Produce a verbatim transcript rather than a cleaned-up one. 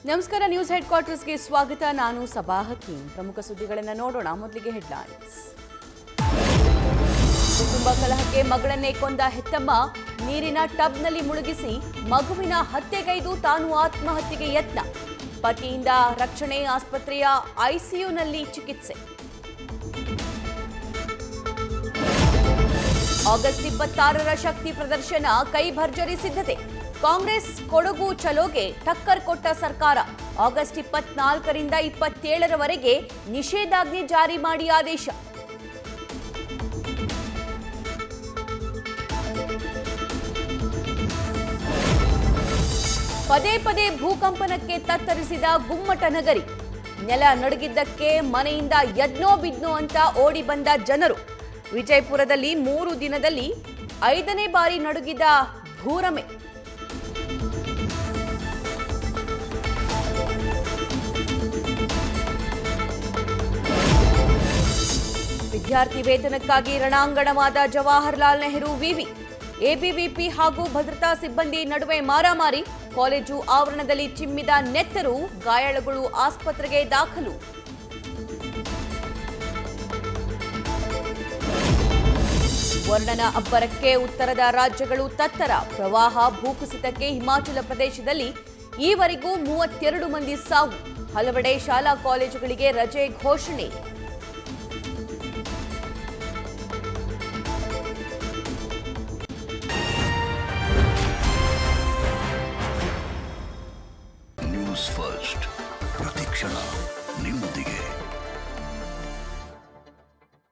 ನಮಸ್ಕಾರ news head ಕ್ವಾರ್ಟರ್ಸ್ಗೆ ಸ್ವಾಗತ. ನಾನು ಸಬಾ ಹಕೀಂ. ಪ್ರಮುಖ ಸುದ್ದಿಗಳನ್ನು ನೋಡೋಣ. ಮೊದಲಿಗೆ ಹೆಡ್ಲೈನ್ಸ್. ಕುಟುಂಬ ಕಲಹಕ್ಕೆ ಮಗಳನ್ನೇ ಕೊಂದ ಹೆತ್ತಮ್ಮ ನೀರಿನ ಟಬ್ನಲ್ಲಿ ಮುಳುಗಿಸಿ ಮಗುವಿನ ಹತ್ಯೆಗೈದು ತಾನು ಆತ್ಮಹತ್ಯೆಗೆ ಯತ್ನ. ಪತಿಯಿಂದ ರಕ್ಷಣೆ, ಆಸ್ಪತ್ರೆಯ ಐಸಿಯುನಲ್ಲಿ ಚಿಕಿತ್ಸೆ. ಆಗಸ್ಟ್ ಇಪ್ಪತ್ತಾರರ ಶಕ್ತಿ ಪ್ರದರ್ಶನ ಕೈ ಭರ್ಜರಿ ಸಿದ್ಧತೆ. ಕಾಂಗ್ರೆಸ್ ಕೊಡಗು ಚಲೋಗೆ ಟಕ್ಕರ್ ಕೊಟ್ಟ ಸರ್ಕಾರ. ಆಗಸ್ಟ್ ಇಪ್ಪತ್ನಾಲ್ಕರಿಂದ ಇಪ್ಪತ್ತೇಳರವರೆಗೆ ನಿಷೇಧಾಜ್ಞೆ ಜಾರಿ ಮಾಡಿ ಆದೇಶ. ಪದೇ ಪದೇ ಭೂಕಂಪನಕ್ಕೆ ತತ್ತರಿಸಿದ ಗುಮ್ಮಟ ನಗರಿ. ನೆಲ ನಡುಗಿದ್ದಕ್ಕೆ ಮನೆಯಿಂದ ಯದ್ನೋ ಬಿದ್ನೋ ಅಂತ ಓಡಿ ಬಂದ ಜನರು. ವಿಜಯಪುರದಲ್ಲಿ ಮೂರು ದಿನದಲ್ಲಿ ಐದನೇ ಬಾರಿ ನಡುಗಿದ ಭೂರಮೆ. ವಿದ್ಯಾರ್ಥಿ ವೇತನಕ್ಕಾಗಿ ರಣಾಂಗಣವಾದ ಜವಾಹರಲಾಲ್ ನೆಹರು ವಿವಿ. ಎಬಿವಿಪಿ ಹಾಗೂ ಭದ್ರತಾ ಸಿಬ್ಬಂದಿ ನಡುವೆ ಮಾರಾಮಾರಿ. ಕಾಲೇಜು ಆವರಣದಲ್ಲಿ ಚಿಮ್ಮಿದ ನೆತ್ತರು. ಗಾಯಾಳುಗಳು ಆಸ್ಪತ್ರೆಗೆ ದಾಖಲು. ವರ್ಣನ ಅಬ್ಬರಕ್ಕೆ ಉತ್ತರದ ರಾಜ್ಯಗಳು ತತ್ತರ. ಪ್ರವಾಹ, ಭೂಕುಸಿತಕ್ಕೆ ಹಿಮಾಚಲ ಪ್ರದೇಶದಲ್ಲಿ ಈವರೆಗೂ ಮೂವತ್ತೆರಡು ಮಂದಿ ಸಾವು. ಹಲವೆಡೆ ಶಾಲಾ ಕಾಲೇಜುಗಳಿಗೆ ರಜೆ ಘೋಷಣೆ.